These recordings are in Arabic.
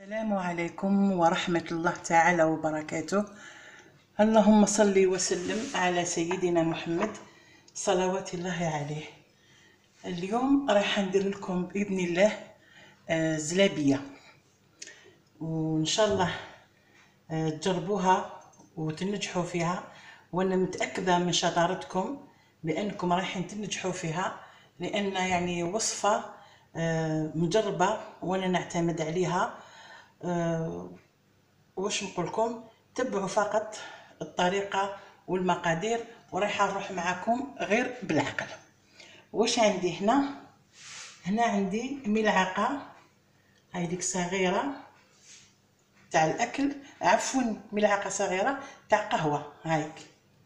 السلام عليكم ورحمة الله تعالى وبركاته. اللهم صل وسلم على سيدنا محمد صلوات الله عليه. اليوم راح ندير لكم بإذن الله زلابية، وإن شاء الله تجربوها وتنجحوا فيها، وأنا متأكدة من شطارتكم بأنكم رايحين تنجحوا فيها، لأن يعني وصفة مجربة وأنا نعتمد عليها. واش نقولكم، تبعوا فقط الطريقة والمقادير ورايح نروح معكم غير بالعقل. واش عندي هنا عندي ملعقة هايديك صغيرة تاع الاكل، عفوا ملعقة صغيرة تاع قهوة هايك.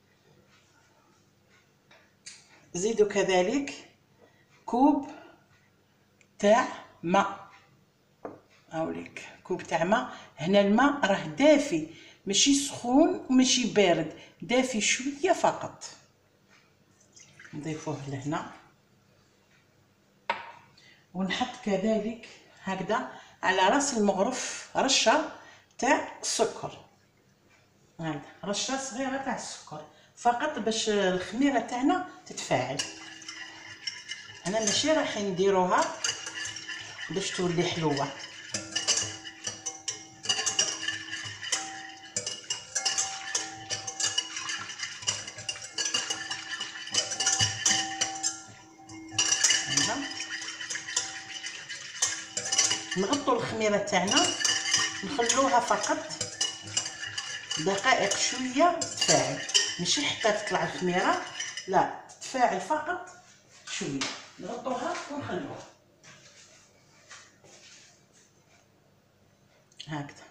زيدوا كذلك كوب تاع ماء، هاوليك كوب تاع ماء. هنا الماء راه دافي، ماشي سخون وماشي بارد، دافي شويه فقط. نضيفوه لهنا ونحط كذلك هكذا على راس المغرف رشه تاع السكر، هذا رشه صغيره تاع السكر فقط باش الخميره تاعنا تتفاعل. انا ماشي راح نديروها باش تولي حلوه، نغطوا الخميره تاعنا نخلوها فقط دقائق شويه تتفاعل، ماشي حتى تطلع الخميره، لا تتفاعل فقط شويه. نغطوها ونخلوها هكذا.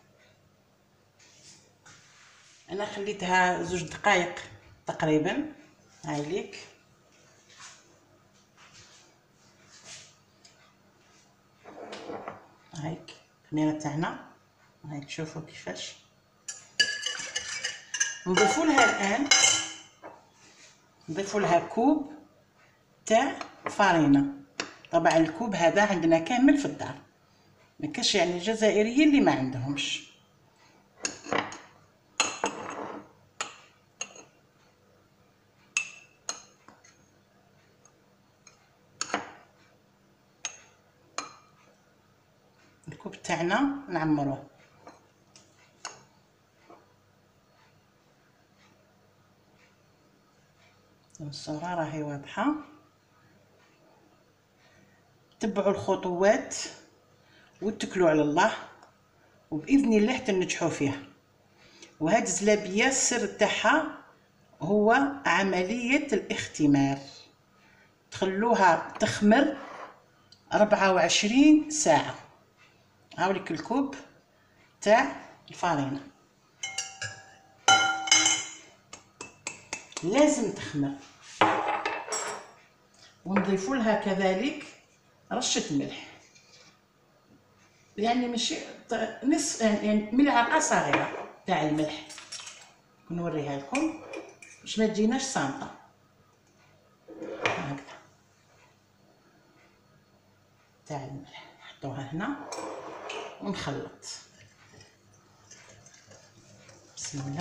انا خليتها 2 دقائق تقريبا. هاي ليك هايك الخميره تاعنا، هايك شوفوا كيفاش. نضيفوا لها الان نضيفوا لها كوب تاع فرينه. طبعا الكوب هذا عندنا كامل في الدار، ما كاش يعني الجزائريين اللي ما عندهمش. الكوب تاعنا نعمروه. الصورة راهي واضحة، تبعوا الخطوات واتكلوا على الله، وبإذن الله تنجحوا فيها. وهاد الزلابية السر تاعها هو عملية الاختمار، تخلوها تخمر 24 ساعة. هاوليك الكوب تاع الفارينة لازم تخمر، ونضيفوا لها كذلك رشة ملح، يعني ماشي نصف، يعني ملعقة صغيرة تاع الملح. نوريها لكم باش ما تجيناش صامتة هكذا تاع الملح. نحطوها هنا ونخلط. بسم الله.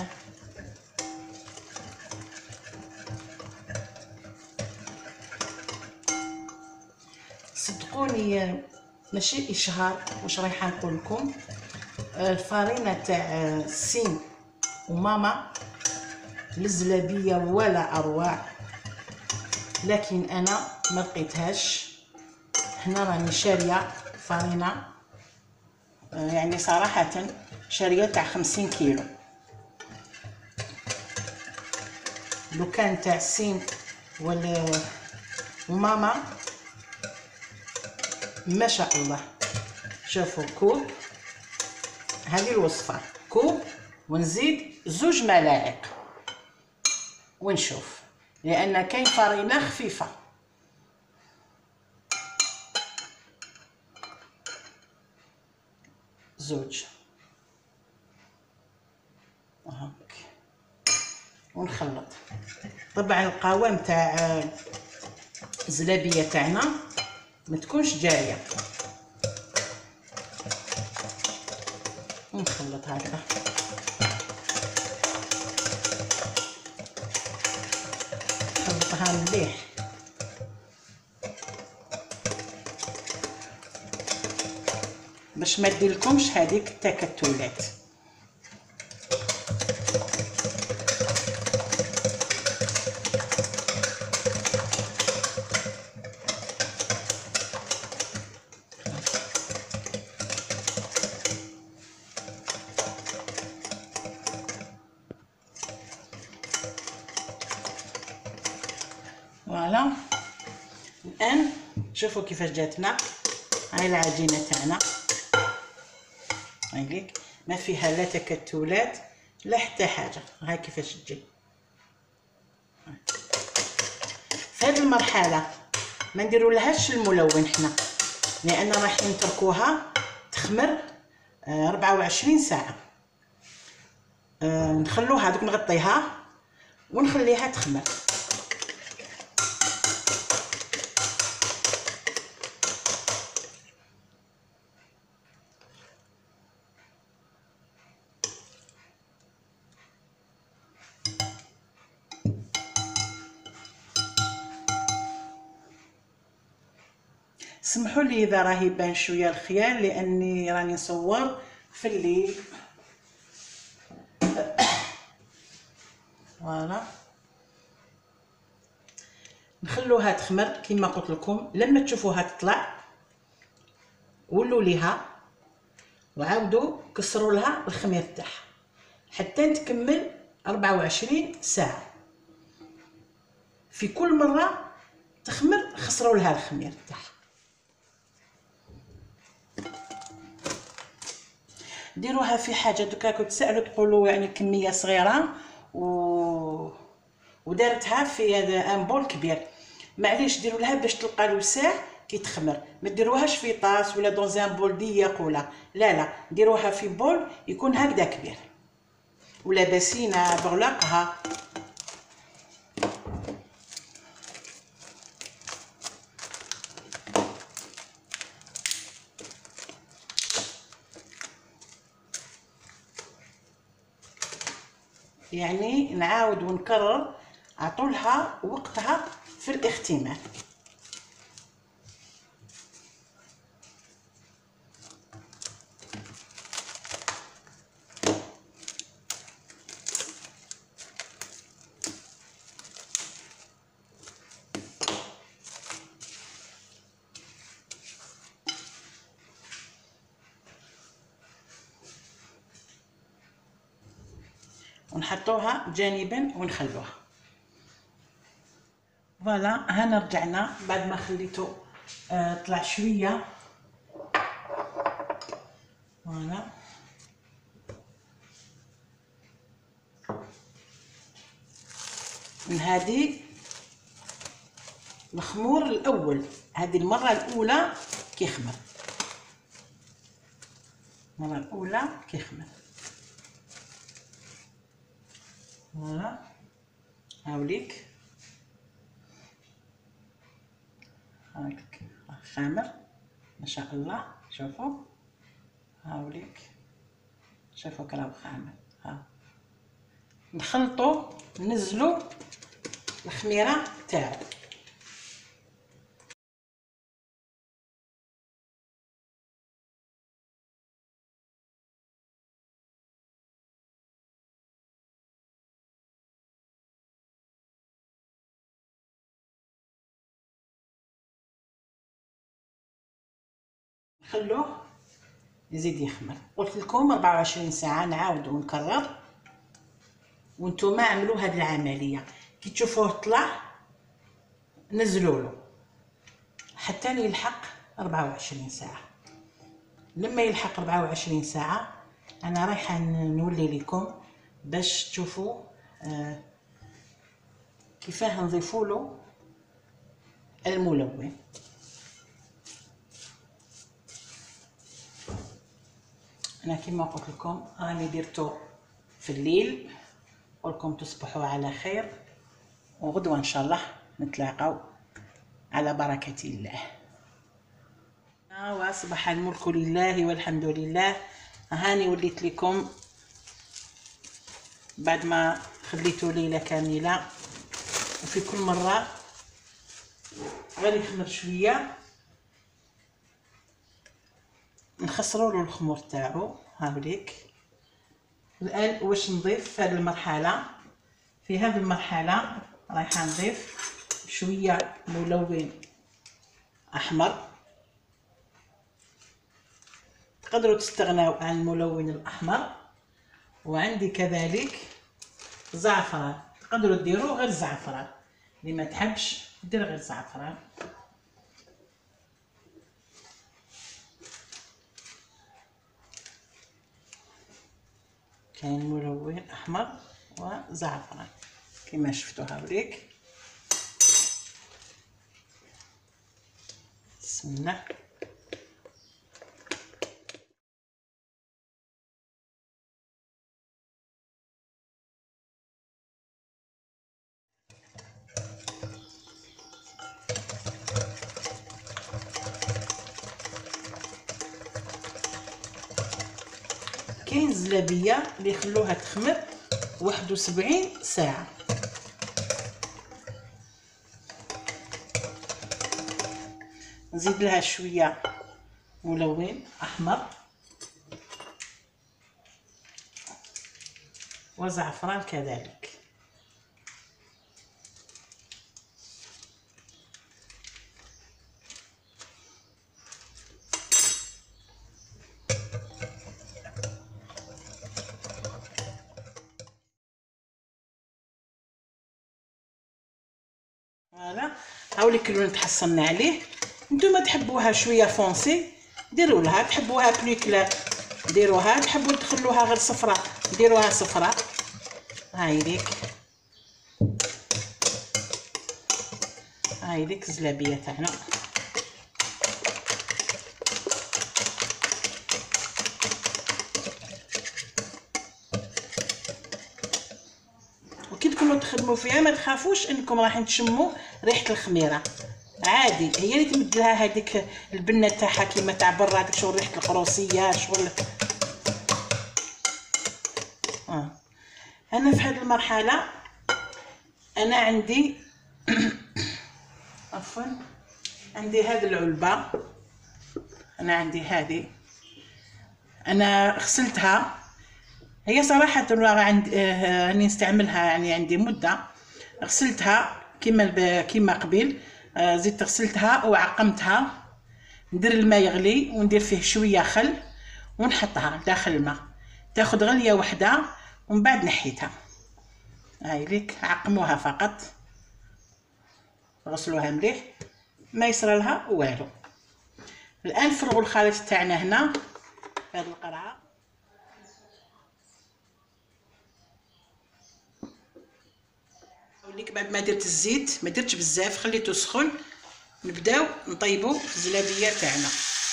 صدقوني ماشي اشهار واش رايحه نقول لكم، الفارينه تاع سين وماما الزلابيه ولا اروع، لكن انا ما لقيتهاش. هنا راني شاريه فارينه، يعني صراحه شاريه تاع 50 كيلو. لو كان تاع سين وماما ما شاء الله. شوفوا كوب، هذه الوصفه كوب ونزيد 2 ملاعق ونشوف، لان كاين فرينه خفيفه. زوج هاك ونخلط. طبعا القوام تاع الزلابيه تاعنا ما تكونش جاريه، ونخلط هكا. نخلطها مليح باش ما ديرلكمش هذيك التكتلات. فوالا الان شوفوا كيفاش جاتنا. هاي العجينه تاعنا، هايليك ما فيها لا تكتلات لا حتى حاجه. هاي كيفاش تجي. في هذه المرحله ما نديروا لهاش الملون حنا، لان رايحين نتركوها تخمر 24 ساعه. نخلوها دوك، نغطيها ونخليها تخمر. سمحوا لي اذا راه يبان شويه الخيال، لاني راني نصور في الليل. فوالا نخلوها تخمر كما قلت لكم. لما تشوفوها تطلع ولوا ليها وعاودوا كسروا لها الخمير تاعها حتى تكمل 24 ساعه. في كل مره تخمر خسروا لها الخمير تاعها. ديروها في حاجه دوكا كنت تسالوا تقولوا يعني كميه صغيره ودارتها في هذا ان بول كبير. معليش ديروا لها باش تلقى الوسع كي تخمر. ما ديروهاش في طاس ولا دون ان بول ضيق ولا لا، ديروها في بول يكون هكذا كبير، ولا باسينه بغلاقها. يعني نعاود ونكرر، عطولها وقتها في الاختمار. ونحطوها جانبا ونخلوها. فوالا هنا رجعنا بعد ما خليته طلع شويه. فوالا من هذه الخمور الاول، هذه المره الاولى كيخمر، المره الاولى كيخمر. فوالا هاوليك هاك خامر ما شاء الله. شوفوا هاوليك، شوفوا كراه خامر. ها نخلطوا ننزلوا الخميره تاعو. نخلوه يزيد يخمر. قلت لكم 24 ساعه. نعاود ونكرر وانتم عملوا هذه العمليه. كي تشوفوه طلع نزلوا له حتى يلحق 24 ساعه. لما يلحق 24 ساعه انا رايحه نولي لكم باش تشوفوا كيفاه نضيفوا له الملون. انا كما قلت لكم راني درتو في الليل. ولكم تصبحوا على خير، وغدوه ان شاء الله نتلاقاو على بركه الله. واصبح الملك لله والحمد لله هاني وليت لكم بعد ما خليته ليله كامله، وفي كل مره غير يخمر شويه نخسروا له الخمور تاعو. هاوليك الان واش نضيف في هذه المرحله. في هذه المرحله رايحه نضيف شويه ملون احمر. تقدروا تستغناو عن الملون الاحمر. وعندي كذلك زعفران، تقدروا ديروا غير زعفران، اللي ما تحبش دير غير زعفران. كاين ملون احمر وزعفران كما شفتوا. هاوليك بسم الله. كاين الزلابيه اللي يخلوها تخمر 71 ساعه. نزيد لها شويه ملون احمر وزعفران كذلك. فوالا هاوليك اللون تحصلنا عليه. نتوما تحبوها شويه فونسي ديروا لها، تحبوها بلو كلار ديروها، تحبوا تخلوها غير صفراء ديروها صفراء. هاي ليك الزلابيه تاعنا. وكي تكونوا تخدموا فيها ما تخافوش انكم راح تشموا ريحه الخميره، عادي هي اللي تمد لها هذيك البنه تاعها كيما تاع برا، هذيك شغل ريحه القروسيه شغل. انا في هذه المرحله انا عندي عفوا عندي هذه العلبه. انا عندي هذه انا غسلتها، هي صراحه راني نستعملها يعني عندي مده. غسلتها كيما قبل، زدت غسلتها وعقمتها. ندير الماء يغلي وندير فيه شويه خل ونحطها داخل الماء، تاخذ غليه وحده ومن بعد نحيتها. هاي ليك عقموها فقط، غسلوها مليح ما يصرى لها والو. الان فرغوا الخليط تاعنا هنا في هذه القرعه. وليك بعد ما درت الزيت ما درتش بزاف، خليته سخن. نبداو نطيبوا الزلابيه تاعنا.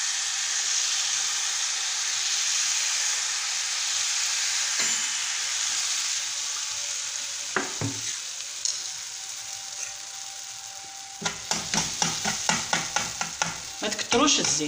ما تكتروش الزيت.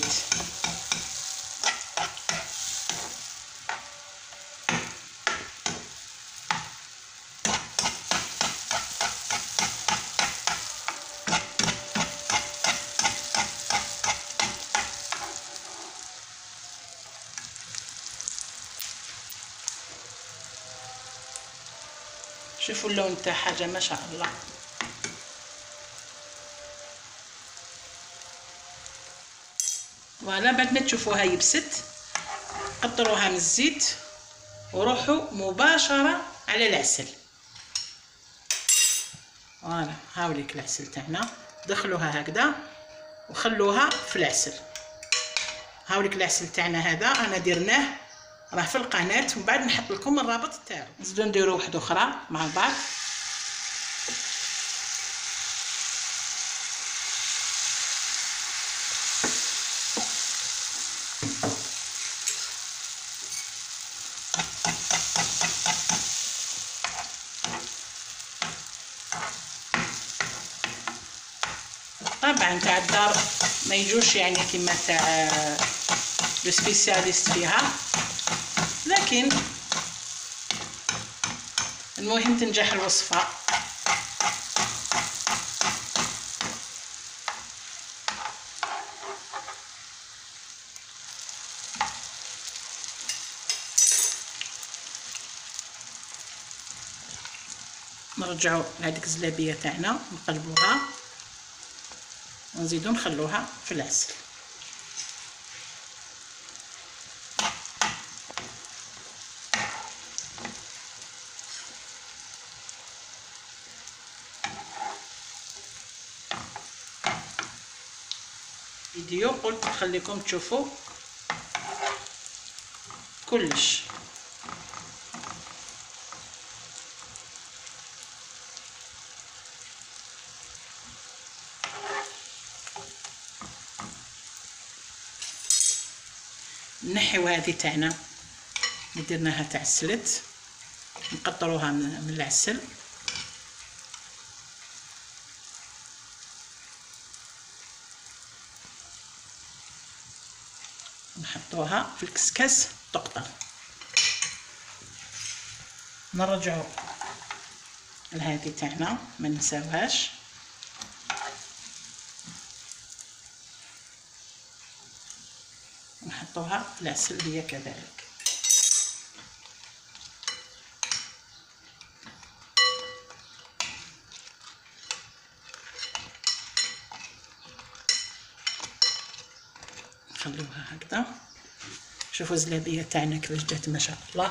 شوفوا اللون تاع حاجه ما شاء الله. فوالا بعد ما تشوفوها يبست قطروها من الزيت وروحوا مباشره على العسل. فوالا هاوليك العسل تاعنا، دخلوها هكذا وخلوها في العسل. هاوليك العسل تاعنا هذا انا درناه راه في القناه، ومن بعد نحط لكم الرابط تاعو. نزيدو نديرو واحده اخرى مع بعض. طبعا تاع الدار ما يجوش يعني كيما تاع لو سبيسياليست فيها، لكن المهم تنجح الوصفة. نرجعوا لهذيك الزلابيه تاعنا نقلبوها ونزيدو نخلوها في العسل. فيديو قلت نخليكم تشوفوا كلش. نحيو هذه تاعنا اللي درناها تعسلت، نقطروها من العسل، نحطوها في الكسكاس تقطر. نرجعوا لهذه تاعنا ما ننساوهاش، نحطوها في العسل هي كذلك. نخلوها هكذا. شوفوا الزلابيه تاعنا كيفاش جات ما شاء الله.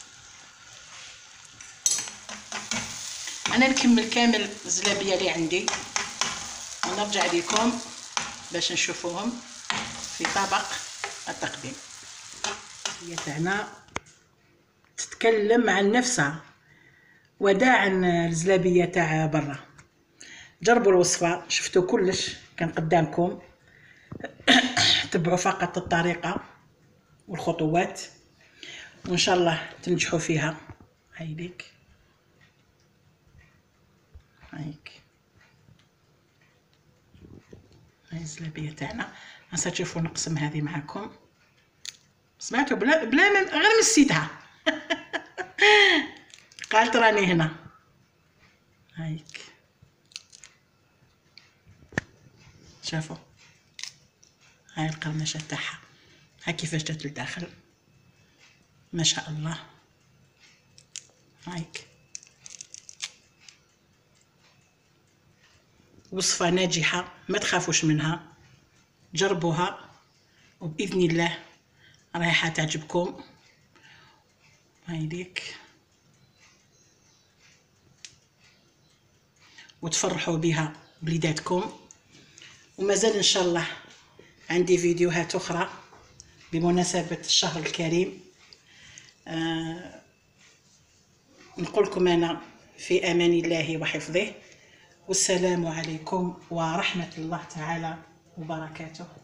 انا نكمل كامل الزلابيه اللي عندي ونرجع لكم باش نشوفوهم في طبق التقديم. هي تاعنا تتكلم عن نفسها، وداعا الزلابيه تاع برا. جربوا الوصفه، شفتوا كلش كان قدامكم، تبعوا فقط الطريقه والخطوات وان شاء الله تنجحوا فيها. هايليك هايك هاي الزلابيه تاعنا. هسه تشوفوا نقسم هذه معكم. سمعتوا بلا غير مسيتها قالت راني هنا. هايك شافوا هاي القرمشه تاعها، هاي كيفاش جات لداخل ما شاء الله. هايك وصفه ناجحه، ما تخافوش منها، جربوها وباذن الله رايحه تعجبكم. هايليك وتفرحوا بها بليداتكم. ومازال ان شاء الله عندي فيديوهات اخرى بمناسبه الشهر الكريم. نقول لكم انا في امان الله وحفظه، والسلام عليكم ورحمه الله تعالى وبركاته.